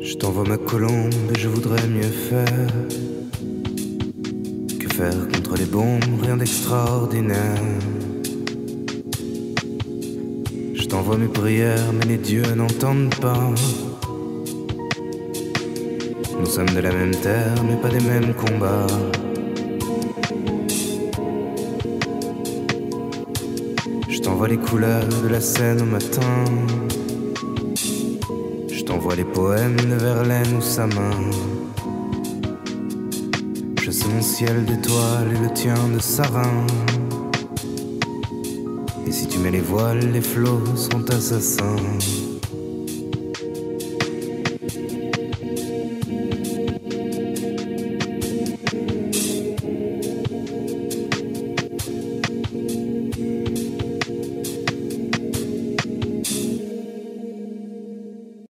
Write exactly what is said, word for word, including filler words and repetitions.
Je t'envoie ma colombe et je voudrais mieux faire. Que faire contre les bombes, rien d'extraordinaire. Je t'envoie mes prières, mais les dieux n'entendent pas. Nous sommes de la même terre, mais pas des mêmes combats. Je t'envoie les couleurs de la Seine au matin. Je t'envoie les poèmes de Verlaine ou sa main. Je sais mon ciel d'étoiles et le tien de sarin. Et si tu mets les voiles, les flots sont assassins.